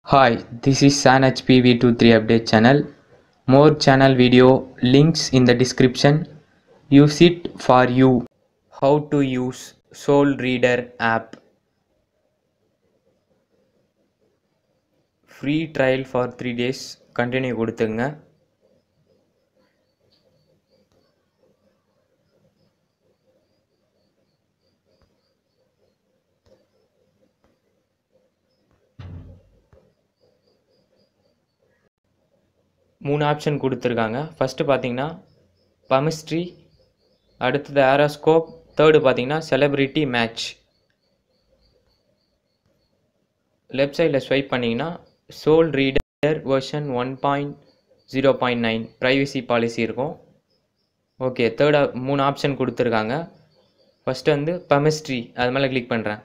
Hi, this is San HPV23 update channel. More channel video links in the description. Use it for you. How to use Soul Reader app. Free trial for 3 days. Continue கொடுத்துங்க. மூணு option கொடுத்துருக்காங்க. First பார்த்தீங்கன்னா palmistry, அடுத்தது horoscope, third பார்த்தீங்கன்னா celebrity match. Left சைடில் swipe பண்ணிங்கன்னா soul reader version 1.0.9 privacy policy இருக்கும். Okay, மூணு ஆப்ஷன் கொடுத்துருக்காங்க. ஃபஸ்ட்டு வந்து பமிஸ்ட்ரி, அது மேலே கிளிக் பண்ணுறேன்.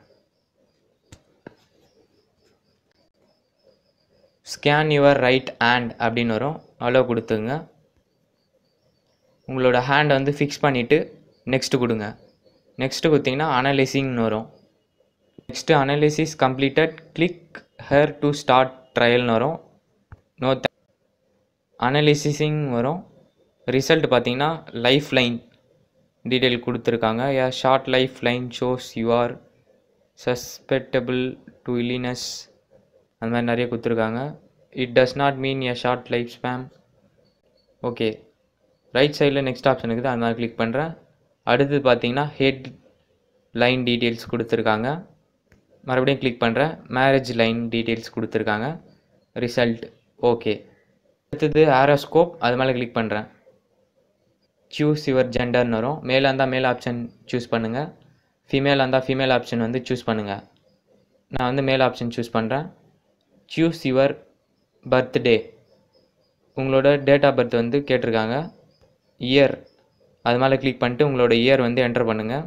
ஸ்கேன் யுவர் ரைட் ஹேண்ட் அப்படின்னு வரும். அலோ கொடுத்துங்க. உங்களோட ஹேண்டை வந்து ஃபிக்ஸ் பண்ணிவிட்டு நெக்ஸ்ட்டு கொடுங்க. நெக்ஸ்ட்டு கொடுத்தீங்கன்னா அனலைசிங்னு வரும். Next analysis completed, click here to start ட்ரையல்னு வரும். நோ அனலைசிங் வரும். ரிசல்ட் பார்த்தீங்கன்னா லைஃப் லைன் டீட்டெயில் கொடுத்துருக்காங்க. Short life line shows you are susceptible to illness, அந்த மாதிரி நிறைய கொடுத்துருக்காங்க. It does not mean a short life span. Okay, right சைடில் நெக்ஸ்ட் ஆப்ஷன் இருக்குது, அது மாதிரி கிளிக் பண்ணுறேன். அடுத்தது பார்த்தீங்கன்னா ஹெட் லைன் டீட்டெயில்ஸ் கொடுத்துருக்காங்க. மறுபடியும் கிளிக் பண்ணுறேன். மேரேஜ் லைன் டீட்டெயில்ஸ் கொடுத்துருக்காங்க. Result okay. அடுத்தது ஆரோஸ்கோப், அது மேலே கிளிக் பண்ணுறேன். சூஸ் யுவர் ஜெண்டர்னு வரும். மேலாக இருந்தால் மேல் ஆப்ஷன் சூஸ் பண்ணுங்கள், ஃபீமேலாக இருந்தால் ஃபீமேல் ஆப்ஷன் வந்து சூஸ் பண்ணுங்கள். நான் வந்து மேல் ஆப்ஷன் சூஸ் பண்ணுறேன். சூஸ் யுவர் பர்த்டே, உங்களோட டேட் ஆஃப் பர்த் வந்து கேட்டிருக்காங்க. இயர், அது மேலே கிளிக் பண்ணிட்டு உங்களோட இயர் வந்து என்டர் பண்ணுங்கள்.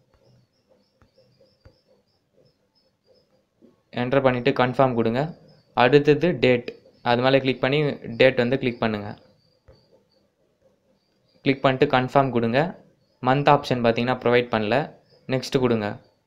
என்டர் பண்ணிவிட்டு கன்ஃபார்ம் கொடுங்க. அடுத்தது டேட், அது மேலே கிளிக் பண்ணி டேட் வந்து கிளிக் பண்ணுங்கள். கிளிக் பண்ணிட்டு கன்ஃபார்ம் கொடுங்க. மந்த் ஆப்ஷன் பார்த்தீங்கன்னா ப்ரொவைட் பண்ணல. நெக்ஸ்ட்டு கொடுங்க.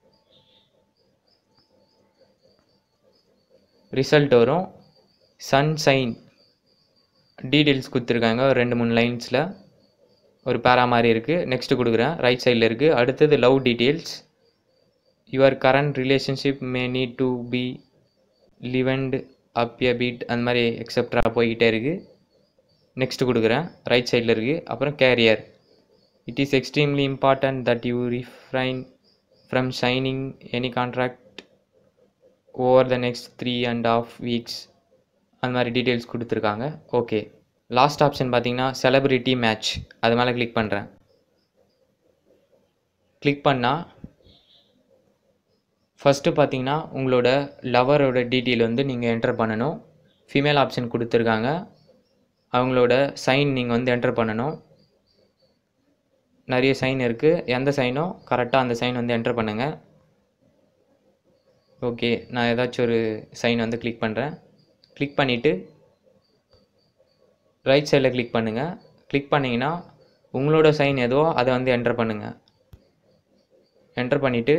ரிசல்ட் வரும். சன்ஷைன் டீட்டெயில்ஸ் கொடுத்துருக்காங்க. ஒரு 2-3 லைன்ஸில் ஒரு பேரா மாதிரி இருக்குது. நெக்ஸ்ட்டு கொடுக்குறேன். ரைட் சைடில் இருக்குது. அடுத்தது love details. Your current relationship may need to be livened up a bit, அந்த மாதிரி எக்ஸெப்ட்ரா போய்கிட்டே இருக்குது. நெக்ஸ்ட்டு கொடுக்குறேன். ரைட் சைடில் இருக்குது. அப்புறம் career. It is extremely important that you refrain from signing any contract over the next 3.5 weeks, அந்த மாதிரி டீட்டெயில்ஸ் கொடுத்துருக்காங்க. ஓகே, லாஸ்ட் ஆப்ஷன் பார்த்தீங்கன்னா செலிபிரிட்டி மேட்ச், அது மேலே கிளிக் பண்ணுறேன். கிளிக் பண்ணால் ஃபஸ்ட்டு பார்த்தீங்கன்னா உங்களோட லவரோட டீட்டெயில் வந்து நீங்கள் என்டர் பண்ணணும். ஃபீமேல் ஆப்ஷன் கொடுத்துருக்காங்க. அவங்களோட சைன் நீங்கள் வந்து என்டர் பண்ணணும். நிறைய சைன் இருக்குது. எந்த சைனோ கரெக்டாக அந்த சைன் வந்து என்டர் பண்ணுங்கள். ஓகே, நான் ஏதாச்சும் ஒரு சைன் வந்து கிளிக் பண்ணுறேன். கிளிக் பண்ணிவிட்டு ரைட் சைடில் கிளிக் பண்ணுங்கள். கிளிக் பண்ணிங்கன்னா உங்களோட சைன் எதுவோ அதை வந்து என்டர் பண்ணுங்கள். என்டர் பண்ணிவிட்டு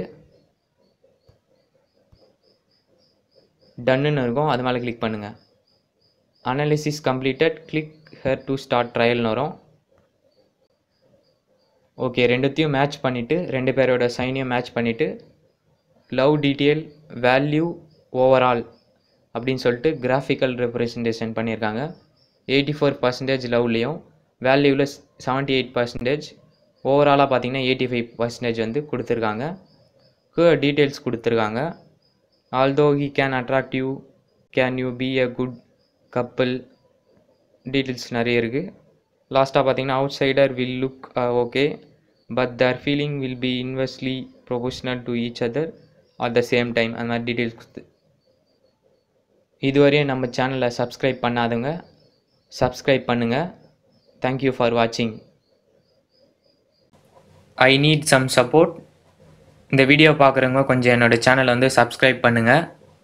டன்னுன்னு இருக்கும், அது மேலே கிளிக் பண்ணுங்கள். Analysis completed, click here to start ட்ரையல்னு வரும். ஓகே, ரெண்டுத்தையும் மேட்ச் பண்ணிவிட்டு 2 பேரோட சைனையும் மேட்ச் பண்ணிவிட்டு லவ் டீட்டெயில் வேல்யூ ஓவரால் அப்படின்னு சொல்லிட்டு கிராஃபிக்கல் ரெப்ரசன்டேஷன் பண்ணியிருக்காங்க. 84% லவ்லேயும் வேல்யூவில் 78%, ஓவராலாக பார்த்தீங்கன்னா 85% வந்து கொடுத்துருக்காங்க. டீட்டெயில்ஸ் கொடுத்துருக்காங்க. although he can attract you, can you be a good couple, details நிறைய இருக்குது. லாஸ்ட்டாக பார்த்தீங்கன்னா outsider will look okay but their feeling will be inversely proportional to each other at the same time, அந்த மாதிரி details. இதுவரையும் நம்ம சேனலை subscribe பண்ணாதவங்க சப்ஸ்கிரைப் பண்ணுங்கள். தேங்க்யூ ஃபார் வாட்சிங். I need some support. இந்த வீடியோ பார்க்குறவங்க கொஞ்சம் என்னோடய சேனலை வந்து சப்ஸ்கிரைப் பண்ணுங்கள்.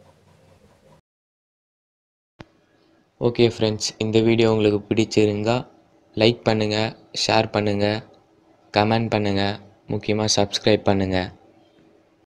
ஓகே ஃப்ரெண்ட்ஸ், இந்த வீடியோ உங்களுக்கு பிடிச்சிருந்தா லைக் பண்ணுங்கள், ஷேர் பண்ணுங்கள், கமெண்ட் பண்ணுங்கள், முக்கியமாக சப்ஸ்கிரைப் பண்ணுங்கள்.